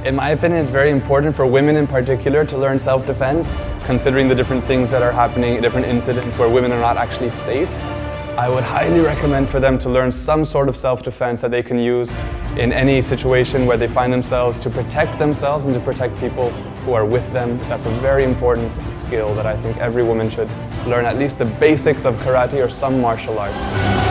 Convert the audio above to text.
In my opinion, it's very important for women in particular to learn self-defense, considering the different things that are happening, different incidents where women are not actually safe. I would highly recommend for them to learn some sort of self-defense that they can use in any situation where they find themselves, to protect themselves and to protect people who are with them. That's a very important skill that I think every woman should learn, at least the basics of karate or some martial arts.